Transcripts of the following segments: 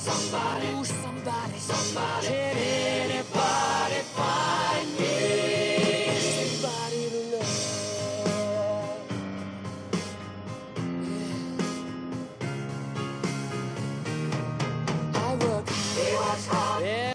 somebody, ooh, somebody, somebody. Can anybody find me somebody to love? Yeah. I work hard. He works hard. Yeah.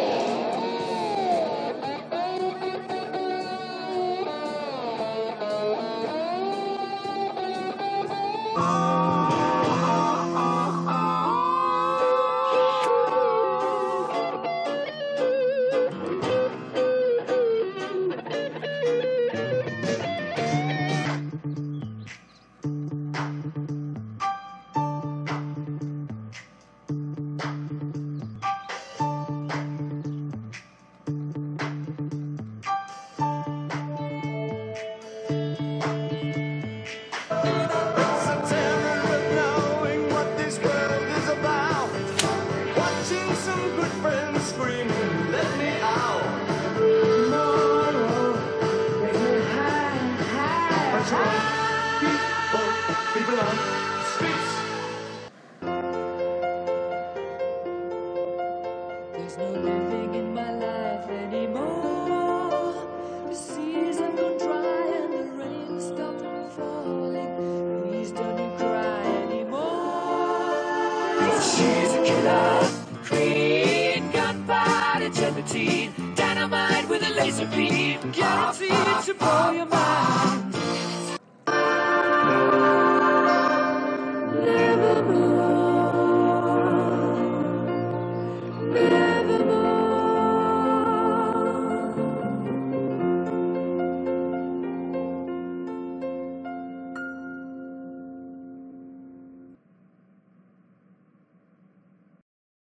There's no living in my life anymore. The seas have gone dry and the rain stopped falling. Please don't cry anymore. She's a killer queen, gunpowder, gelatine, dynamite with a laser beam, guaranteed to blow your mind.